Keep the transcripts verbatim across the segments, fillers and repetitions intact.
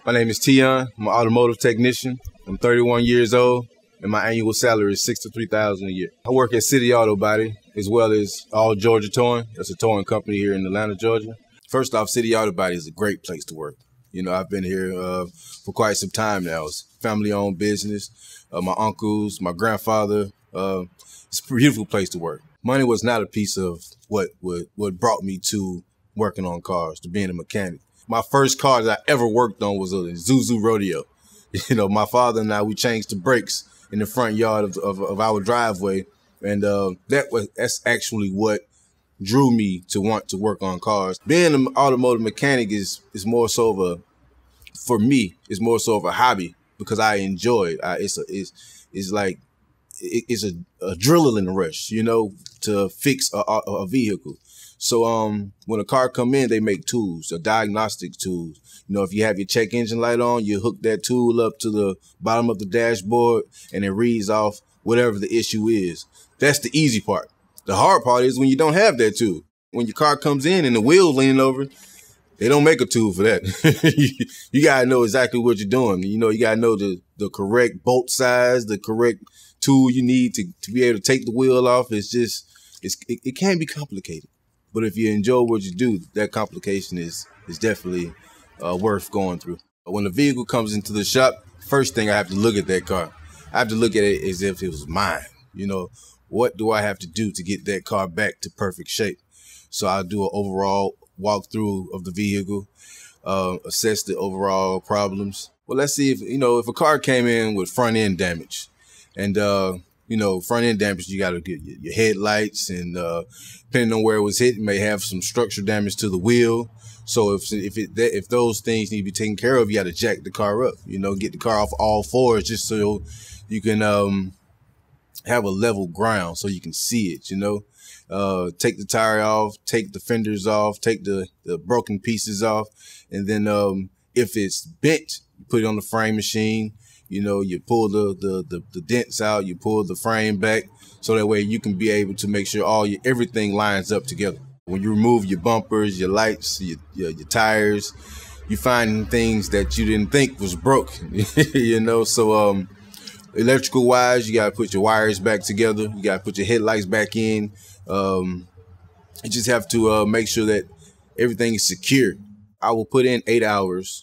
My name is Teon. I'm an automotive technician. I'm thirty-one years old, and my annual salary is sixty-three thousand dollars a year. I work at City Auto Body, as well as All Georgia Towing. That's a towing company here in Atlanta, Georgia. First off, City Auto Body is a great place to work. You know, I've been here uh, for quite some time now. It's a family-owned business. Uh, my uncles, my grandfather. Uh, it's a beautiful place to work. Money was not a piece of what, what, what brought me to working on cars, to being a mechanic. My first car that I ever worked on was a Zuzu Rodeo. You know, my father and I, we changed the brakes in the front yard of, of, of our driveway. And uh, that was that's actually what drew me to want to work on cars. Being an automotive mechanic is is more so of a, for me, it's more so of a hobby because I enjoy it. I, it's a, it's it's like it, it's a adrenaline rush, you know, to fix a, a, a vehicle. So um, when a car come in, they make tools, a diagnostic tools. You know, if you have your check engine light on, you hook that tool up to the bottom of the dashboard and it reads off whatever the issue is. That's the easy part. The hard part is when you don't have that tool. When your car comes in and the wheel's leaning over, they don't make a tool for that. you, you got to know exactly what you're doing. You know, you got to know the, the correct bolt size, the correct tool you need to, to be able to take the wheel off. It's just, it's, it, it can be complicated. But if you enjoy what you do, that complication is is definitely uh, worth going through. When the vehicle comes into the shop, first thing I have to look at that car. I have to look at it as if it was mine. You know, what do I have to do to get that car back to perfect shape? So I'll do an overall walkthrough of the vehicle, uh, assess the overall problems. Well, let's see if, you know, if a car came in with front end damage and, uh, you know, front end damage, you got to get your headlights and uh, depending on where it was hit, you may have some structural damage to the wheel. So if if it if those things need to be taken care of, you got to jack the car up, you know, get the car off all fours just so you can um, have a level ground so you can see it, you know. Uh, take the tire off, take the fenders off, take the, the broken pieces off. And then um, if it's bent, you put it on the frame machine. You know, you pull the, the, the, the dents out, you pull the frame back, so that way you can be able to make sure all your, everything lines up together. When you remove your bumpers, your lights, your, your, your tires, you find things that you didn't think was broken, you know? So um, electrical wise, you got to put your wires back together. You got to put your headlights back in. Um, you just have to uh, make sure that everything is secure. I will put in eight hours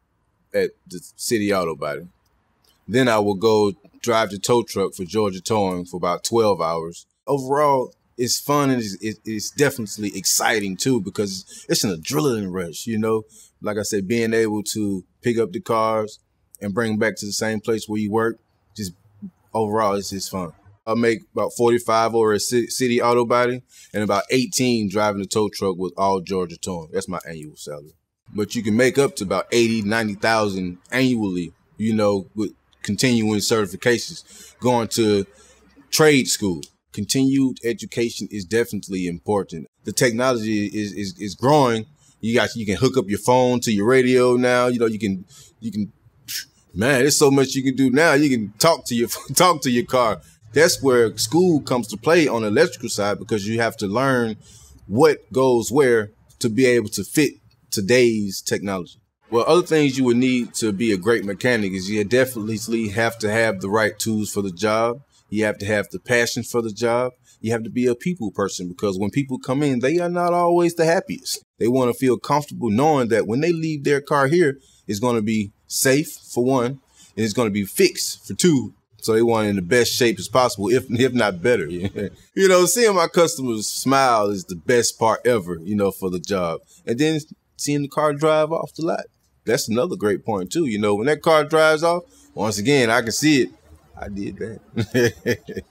at the City Auto Body. Then I will go drive the tow truck for Georgia Towing for about twelve hours. Overall, it's fun and it's, it's definitely exciting too because it's an adrenaline rush, you know. Like I said, being able to pick up the cars and bring them back to the same place where you work, just overall, it's just fun. I make about forty-five over at City Auto Body and about eighteen driving the tow truck with All Georgia Towing. That's my annual salary. But you can make up to about eighty, ninety thousand annually, you know, with continuing certifications, going to trade school. Continued education is definitely important. The technology is, is, is growing. You got, you can hook up your phone to your radio now. You know, you can, you can, man, there's so much you can do now. You can talk to your, talk to your car. That's where school comes to play on the electrical side because you have to learn what goes where to be able to fit today's technology. Well, other things you would need to be a great mechanic is you definitely have to have the right tools for the job. You have to have the passion for the job. You have to be a people person because when people come in, they are not always the happiest. They want to feel comfortable knowing that when they leave their car here, it's going to be safe for one, and it's going to be fixed for two. So they want it in the best shape as possible, if if not better. You know, seeing my customers smile is the best part ever, you know, for the job. And then seeing the car drive off the lot. That's another great point too. You know, when that car drives off, once again, I can see it. I did that.